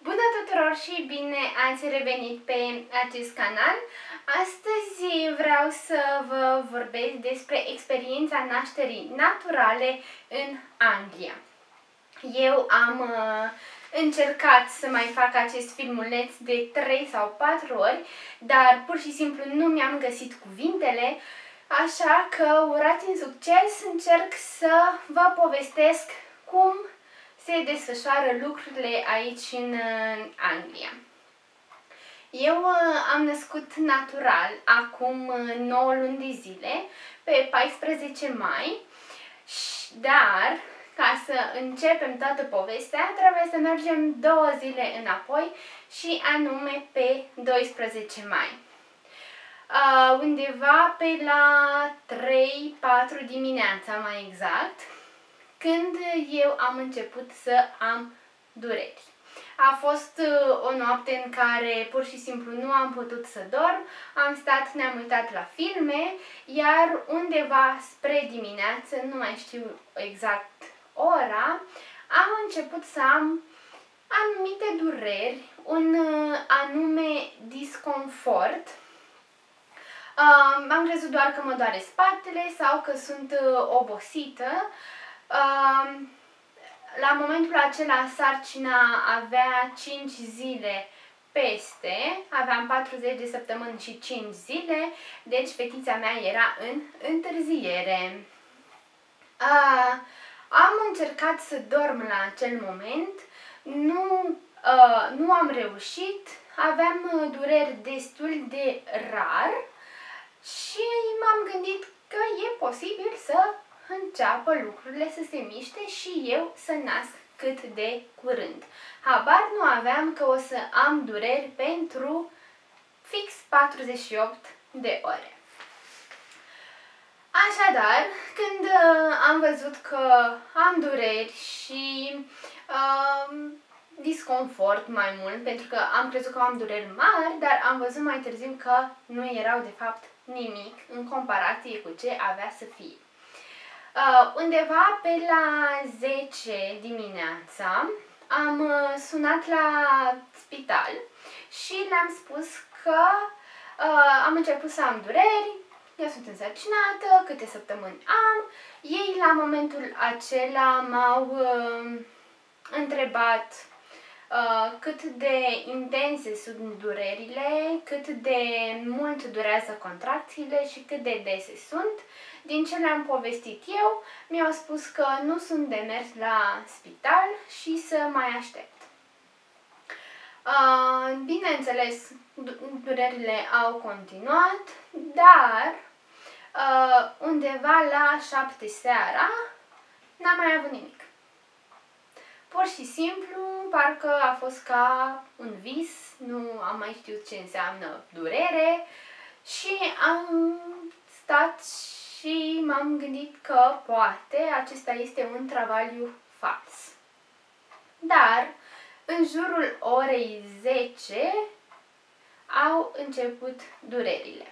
Bună tuturor și bine ați revenit pe acest canal. Astăzi vreau să vă vorbesc despre experiența nașterii naturale în Anglia. Eu am încercat să mai fac acest filmuleț de 3 sau 4 ori, dar pur și simplu nu mi-am găsit cuvintele, așa că, urați în succes, încerc să vă povestesc cum se desfășoară lucrurile aici în Anglia. Eu am născut natural acum 9 luni de zile, pe 14 mai, dar ca să începem toată povestea trebuie să mergem 2 zile înapoi și anume pe 12 mai. Undeva pe la 3-4 dimineața mai exact, când eu am început să am dureri. A fost o noapte în care pur și simplu nu am putut să dorm, am stat, ne-am uitat la filme, iar undeva spre dimineață, nu mai știu exact ora, am început să am anumite dureri, un anume disconfort. Am crezut doar că mă doare spatele sau că sunt obosită. La momentul acela sarcina avea 5 zile peste, aveam 40 de săptămâni și 5 zile, deci fetița mea era în întârziere. Am încercat să dorm la acel moment, nu am reușit, aveam dureri destul de rar și m-am gândit că e posibil să înceapă lucrurile să se miște și eu să nasc cât de curând. Habar nu aveam că o să am dureri pentru fix 48 de ore. Așadar, când am văzut că am dureri și disconfort mai mult, pentru că am crezut că am dureri mari, dar am văzut mai târziu că nu erau de fapt nimic în comparație cu ce avea să fie. Undeva pe la 10 dimineața am sunat la spital și le-am spus că am început să am dureri, eu sunt însărcinată, câte săptămâni am. Ei la momentul acela m-au întrebat cât de intense sunt durerile, cât de mult durează contracțiile și cât de dese sunt. Din ce le-am povestit eu, mi-au spus că nu sunt de mers la spital și să mai aștept. Bineînțeles, durerile au continuat, dar undeva la 7 seara n-am mai avut nimic. Pur și simplu, parcă a fost ca un vis, nu am mai știut ce înseamnă durere și am stat și m-am gândit că poate acesta este un travaliu fals. Dar, în jurul orei 10 au început durerile.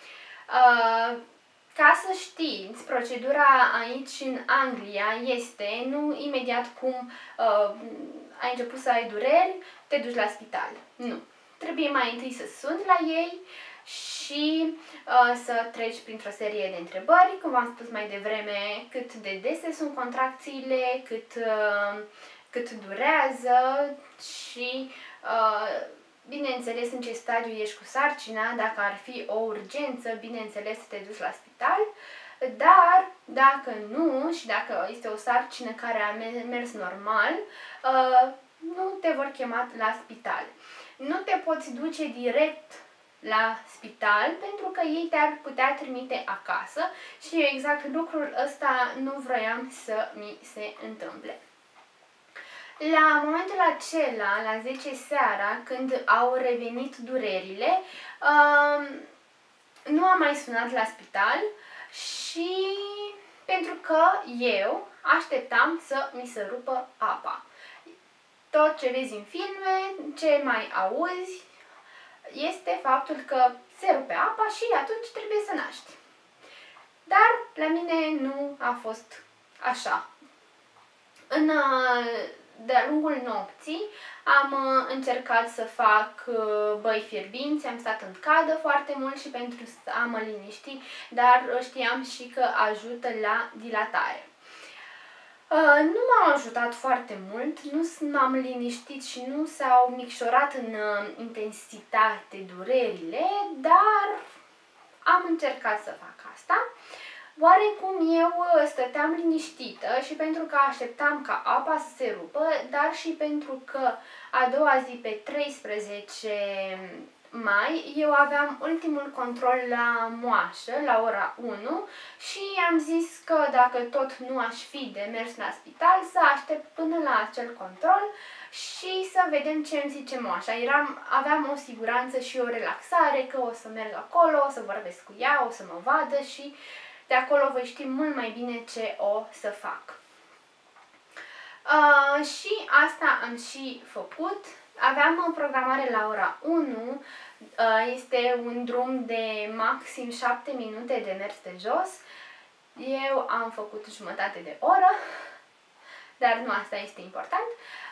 Ca să știți, procedura aici în Anglia este, nu imediat cum ai început să ai dureri, te duci la spital. Nu. Trebuie mai întâi să suni la ei și să treci printr-o serie de întrebări, cum v-am spus mai devreme, cât de dese sunt contracțiile, cât durează și bineînțeles în ce stadiu ești cu sarcina, dacă ar fi o urgență, bineînțeles să te duci la spital, dar dacă nu și dacă este o sarcină care a mers normal, nu te vor chema la spital. Nu te poți duce direct la spital pentru că ei te-ar putea trimite acasă și exact lucrul ăsta nu vroiam să mi se întâmple. La momentul acela, la 10 seara, când au revenit durerile, nu am mai sunat la spital și pentru că eu așteptam să mi se rupă apa. Tot ce vezi în filme, ce mai auzi, este faptul că se rupe apa și atunci trebuie să naști. Dar la mine nu a fost așa. În de-a lungul nopții am încercat să fac băi fierbinți, am stat în cadă foarte mult și pentru a mă liniști, dar știam și că ajută la dilatare. Nu m-au ajutat foarte mult, nu m-am liniștit și nu s-au micșorat în intensitate durerile, dar am încercat să fac asta. Oarecum eu stăteam liniștită și pentru că așteptam ca apa să se rupă, dar și pentru că a doua zi, pe 13 mai, eu aveam ultimul control la moașă, la ora 1 și am zis că dacă tot nu aș fi de mers la spital, să aștept până la acel control și să vedem ce îmi zice moașa. Aveam o siguranță și o relaxare că o să merg acolo, o să vorbesc cu ea, o să mă vadă și de acolo voi ști mult mai bine ce o să fac. Și asta am și făcut. Aveam o programare la ora 1, este un drum de maxim 7 minute de mers de jos. Eu am făcut jumătate de oră, dar nu asta este important.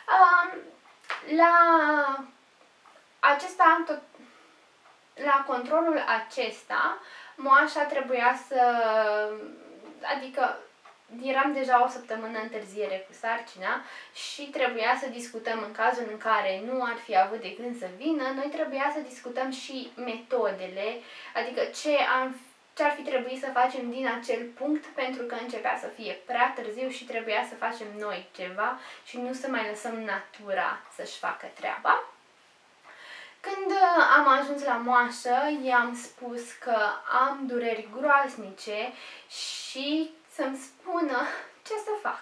La controlul acesta, moașa trebuia să, adică eram deja o săptămână întârziere cu sarcina și trebuia să discutăm în cazul în care nu ar fi avut de gând să vină, noi trebuia să discutăm și metodele, adică ce ar fi trebuit să facem din acel punct, pentru că începea să fie prea târziu și trebuia să facem noi ceva și nu să mai lăsăm natura să-și facă treaba. Când am ajuns la moașă, i-am spus că am dureri groaznice și să-mi spună ce să fac.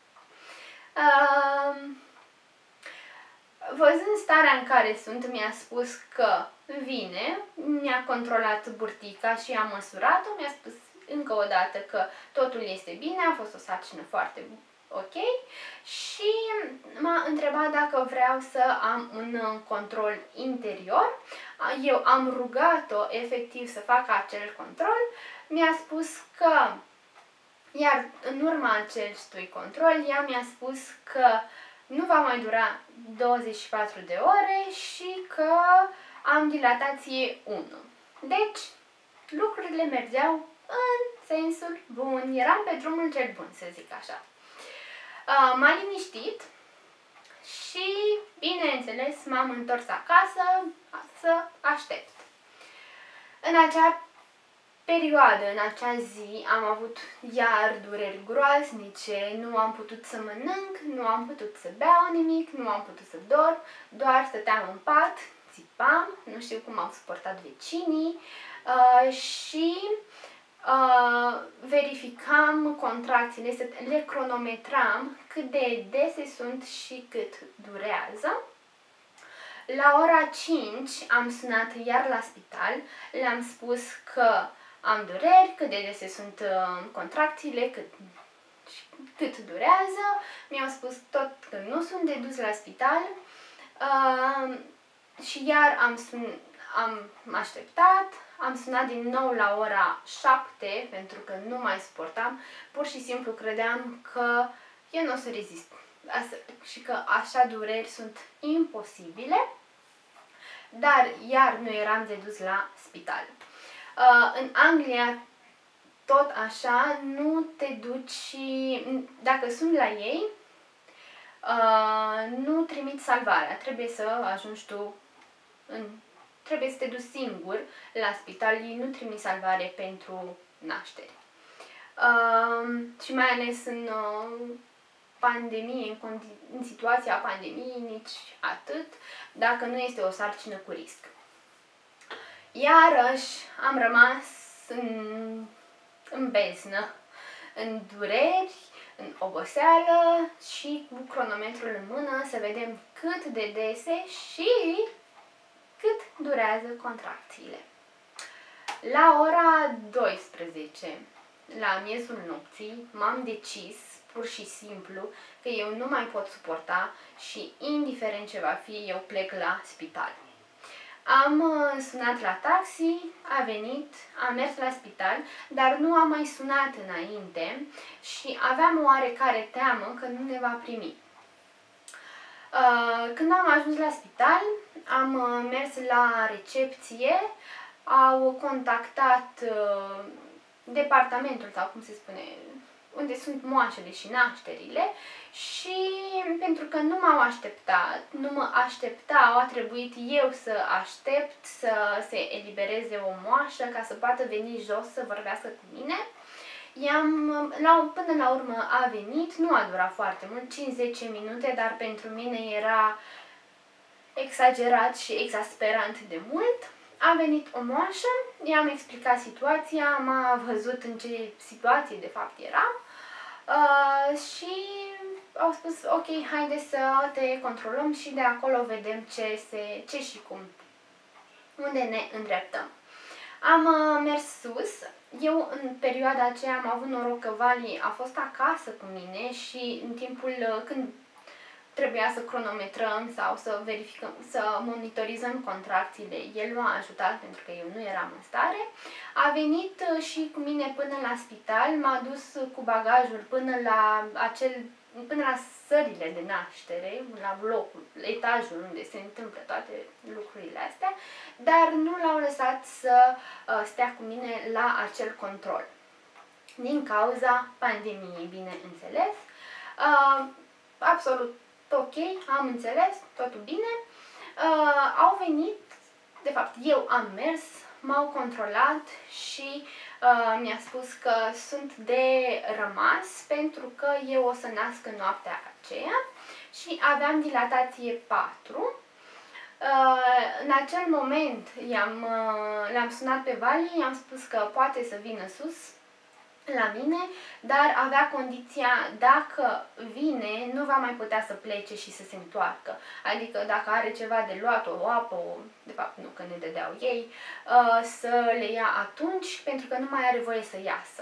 Văzând starea în care sunt, mi-a spus că vine, mi-a controlat burtica și a măsurat-o, mi-a spus încă o dată că totul este bine, a fost o sarcină foarte ok și m-a întrebat dacă vreau să am un control interior. Eu am rugat-o efectiv să facă acel control, mi-a spus că, iar în urma acestui control, ea mi-a spus că nu va mai dura 24 de ore și că am dilatație 1. Deci, lucrurile mergeau în sensul bun, eram pe drumul cel bun, să zic așa. M-a liniștit și, bineînțeles, m-am întors acasă să aștept. În acea perioadă, în acea zi, am avut iar dureri groaznice, nu am putut să mănânc, nu am putut să beau nimic, nu am putut să dorm, doar stăteam în pat, țipam, nu știu cum au suportat vecinii și verificam contracțiile, le cronometram cât de dese sunt și cât durează. La ora 5 am sunat iar la spital, le-am spus că am dureri, cât de dese sunt contracțiile, cât durează. Mi-au spus tot că nu sunt de dus la spital și iar am așteptat. Am sunat din nou la ora 7 pentru că nu mai suportam, pur și simplu credeam că eu nu o să rezist și că așa dureri sunt imposibile, dar iar nu eram de dus la spital. În Anglia tot așa, nu te duci, dacă sunt la ei, nu trimiți salvarea, trebuie să ajungi tu trebuie să te duci singur la spital, ei nu trimit salvare pentru naștere. Și mai ales în pandemie, în situația pandemiei, nici atât, dacă nu este o sarcină cu risc. Iarăși am rămas în beznă, în dureri, în oboseală și cu cronometrul în mână să vedem cât de dese și cât durează contracțiile. La ora 12, la miezul nopții, m-am decis pur și simplu că eu nu mai pot suporta și indiferent ce va fi, eu plec la spital. Am sunat la taxi, a venit, am mers la spital, dar nu am mai sunat înainte și aveam o oarecare teamă că nu ne va primi. Când am ajuns la spital, am mers la recepție, au contactat departamentul, sau cum se spune, unde sunt moașele și nașterile, și pentru că nu m-au așteptat, nu mă așteptau, a trebuit eu să aștept să se elibereze o moașă ca să poată veni jos să vorbească cu mine. Până la urmă a venit, nu a durat foarte mult, 5-10 minute, dar pentru mine era exagerat și exasperant de mult. A venit o moașă, i-am explicat situația, m-a văzut în ce situație de fapt eram și au spus ok, haide să te controlăm și de acolo vedem ce și cum, unde ne îndreptăm. Am mers sus. Eu în perioada aceea am avut noroc că Vali a fost acasă cu mine și în timpul când trebuia să cronometrăm sau să verificăm, să monitorizăm contracțiile, el m-a ajutat pentru că eu nu eram în stare. A venit și cu mine până la spital, m-a dus cu bagajul până la sălile de naștere, la blocul, etajul unde se întâmplă toate lucrurile astea, dar nu l-au lăsat să stea cu mine la acel control. Din cauza pandemiei, bineînțeles. Absolut ok, am înțeles, totul bine. Au venit, de fapt eu am mers, m-au controlat și mi-a spus că sunt de rămas pentru că eu o să nasc în noaptea aceea și aveam dilatație 4. În acel moment l-am sunat pe Vali, i-am spus că poate să vină sus la mine, dar avea condiția, dacă vine, nu va mai putea să plece și să se întoarcă. Adică dacă are ceva de luat, o apă, de fapt nu, că ne dădeau ei, să le ia atunci, pentru că nu mai are voie să iasă.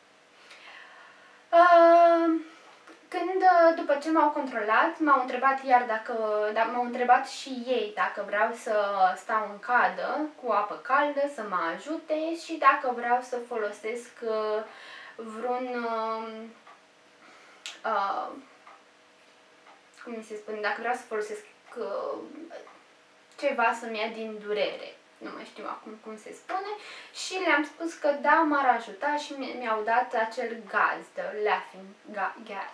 După ce m-au controlat, m-au întrebat m-au întrebat și ei dacă vreau să stau în cadă cu apă caldă, să mă ajute și dacă vreau să folosesc cum se spune, dacă vreau să folosesc ceva să-mi ia din durere. Nu mai știu acum cum se spune, și le-am spus că da, m-ar ajuta și mi-au dat acel gaz, the laughing gas,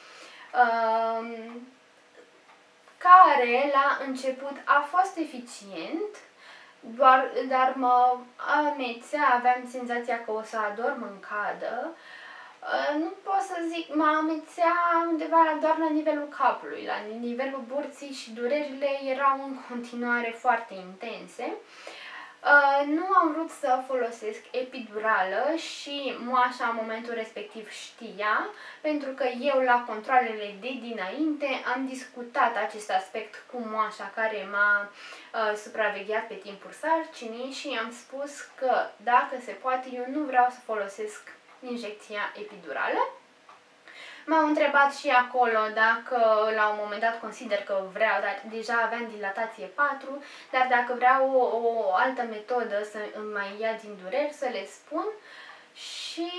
care la început a fost eficient, dar mă amețea, aveam senzația că o să adorm în cadă. Nu pot să zic, mă amețea undeva doar la nivelul capului, la nivelul burții și durerile erau în continuare foarte intense. Nu am vrut să folosesc epidurală și moașa în momentul respectiv știa, pentru că eu la controalele de dinainte am discutat acest aspect cu moașa care m-a supravegheat pe timpul sarcinii și i-am spus că dacă se poate eu nu vreau să folosesc injecția epidurală. M-au întrebat și acolo dacă la un moment dat consider că vreau, dar deja aveam dilatație 4, dar dacă vreau o altă metodă să îmi mai ia din dureri, să le spun și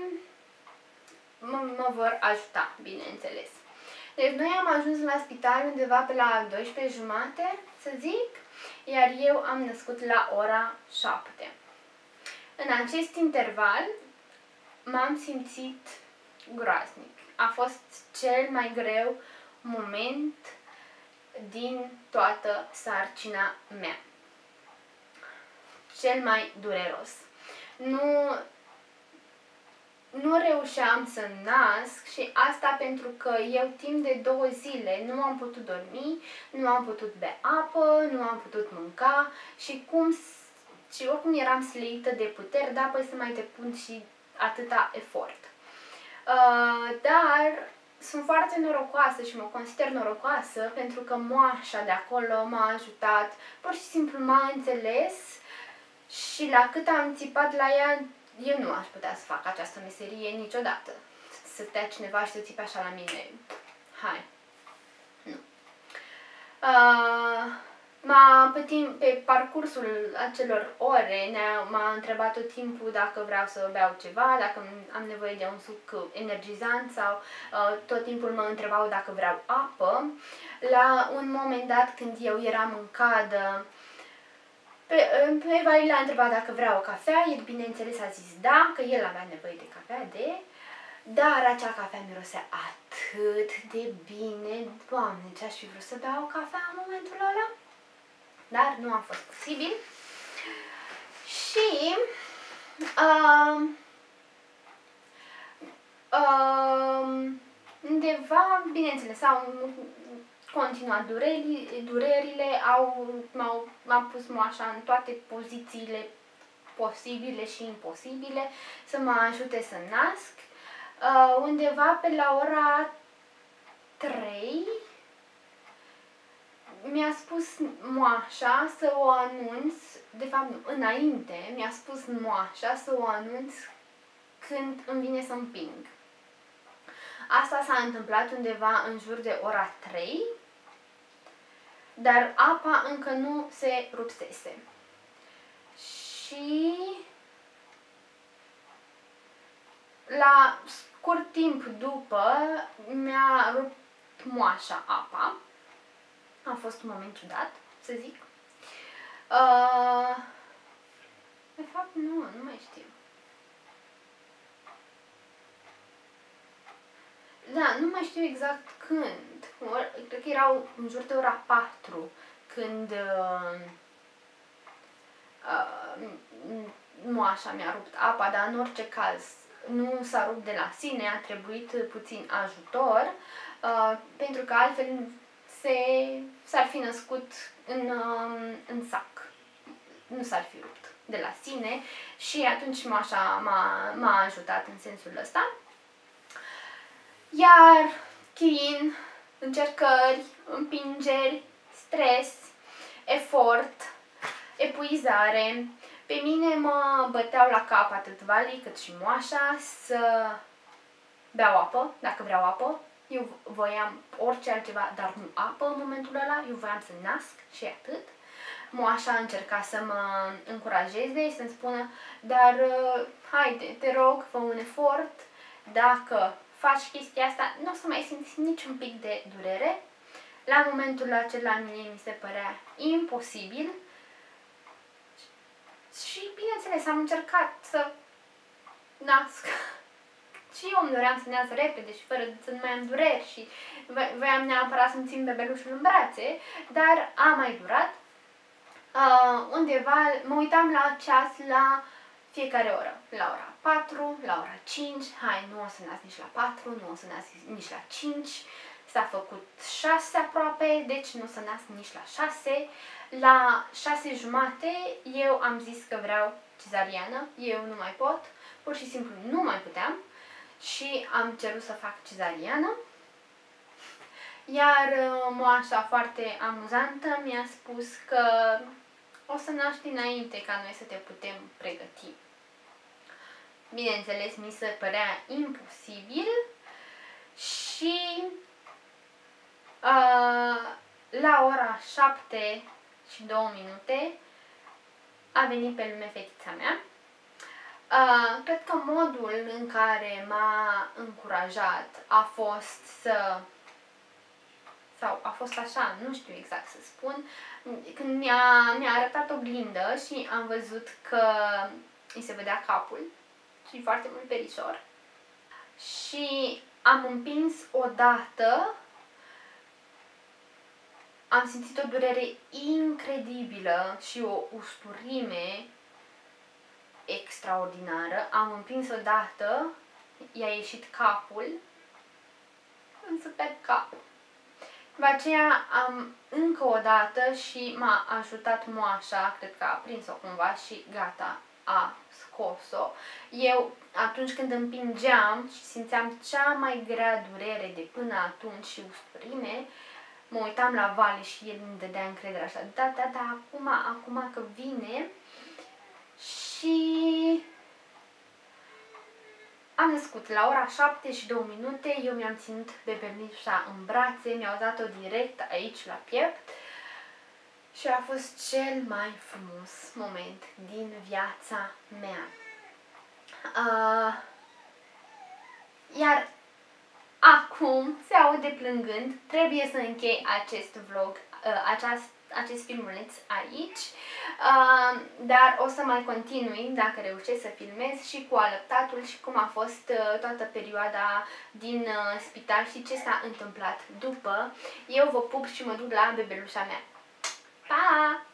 mă vor ajuta, bineînțeles. Deci noi am ajuns la spital undeva pe la 12:30, să zic, iar eu am născut la ora 7. În acest interval m-am simțit groaznic. A fost cel mai greu moment din toată sarcina mea. Cel mai dureros. Nu reușeam să nasc și asta pentru că eu timp de 2 zile nu am putut dormi, nu am putut bea apă, nu am putut mânca și oricum eram sleită de puteri, dar apoi să mai depun și atâta efort. Dar sunt foarte norocoasă și mă consider norocoasă pentru că moașa de acolo m-a ajutat, pur și simplu m-a înțeles și la cât am țipat la ea, eu nu aș putea să fac această meserie niciodată. Să stea cineva și să țipe așa la mine, hai, nu. Pe parcursul acelor ore m-a întrebat tot timpul dacă vreau să beau ceva, dacă am nevoie de un suc energizant sau tot timpul mă întrebau dacă vreau apă. La un moment dat, când eu eram în cadă, pe Vali l-a întrebat dacă vreau o cafea, el bineînțeles a zis da, că el avea nevoie de cafea, dar acea cafea mirosea atât de bine, Doamne, ce-aș fi vrut să beau o cafea în momentul ăla, dar nu a fost posibil. Și undeva, bineînțeles, au continuat durerile, m-au pus moașa în toate pozițiile posibile și imposibile să mă ajute să nasc. Undeva pe la ora 3 mi-a spus moașa să o anunț, de fapt nu, înainte mi-a spus moașa să o anunț când îmi vine să împing. Asta s-a întâmplat undeva în jur de ora 3, dar apa încă nu se rupsese. Și la scurt timp după mi-a rupt moașa apa. A fost un moment ciudat, să zic. De fapt, nu mai știu. Da, nu mai știu exact când. Cred că erau în jur de ora 4 când moașa mi-a rupt apa, dar în orice caz nu s-a rupt de la sine, a trebuit puțin ajutor, pentru că altfel s-ar fi născut în sac. Nu s-ar fi rupt de la sine și atunci moașa m-a ajutat în sensul ăsta. Iar chin, încercări, împingeri, stres, efort, epuizare, pe mine mă băteau la cap atât Vali cât și moașa să beau apă, dacă vreau apă. Eu voiam orice altceva, dar nu apă în momentul ăla, eu voiam să nasc și atât. Moașa încerca să mă încurajeze și să-mi spună, dar haide, te rog, fă un efort, dacă faci chestia asta, nu o să mai simți niciun pic de durere. La momentul acela mie mi se părea imposibil și, bineînțeles, am încercat să nasc. Și eu îmi doream să nasc repede și fără să nu mai am dureri și voiam neapărat să-mi țin bebelușul în brațe, dar a mai durat. Undeva mă uitam la ceas la fiecare oră. La ora 4, la ora 5, hai, nu o să nasc nici la 4, nu o să nasc nici la 5, s-a făcut 6 aproape, deci nu o să nasc nici la 6. La 6:30 eu am zis că vreau cezariană, eu nu mai pot, pur și simplu nu mai puteam și am cerut să fac cezariană. Iar moașa foarte amuzantă mi-a spus că o să naști înainte ca noi să te putem pregăti. Bineînțeles, mi se părea imposibil și la ora 7:02 a venit pe lume fetița mea. Cred că modul în care m-a încurajat a fost sau a fost așa, nu știu exact să spun, când mi-a arătat oglindă și am văzut că îi se vedea capul și foarte mult perișor și am împins odată, am simțit o durere incredibilă și o usturime extraordinară, am împins odată, i-a ieșit capul, un super cap. După aceea am încă o dată și m-a ajutat moașa, cred că a prins-o cumva și gata, a scos-o. Eu, atunci când împingeam și simțeam cea mai grea durere de până atunci și usturime, mă uitam la Vali și el îmi dădea încredere așa, da, acum că vine. Și am născut la ora 7:02, eu mi-am ținut bebelușa în brațe, mi-au dat-o direct aici la piept Și a fost cel mai frumos moment din viața mea. Iar acum se aude plângând, trebuie să închei acest vlog, acest filmuleț aici, dar o să mai continui dacă reușesc să filmez și cu alăptatul și cum a fost toată perioada din spital și ce s-a întâmplat după. Eu vă pup și mă duc la bebelușa mea. Pa!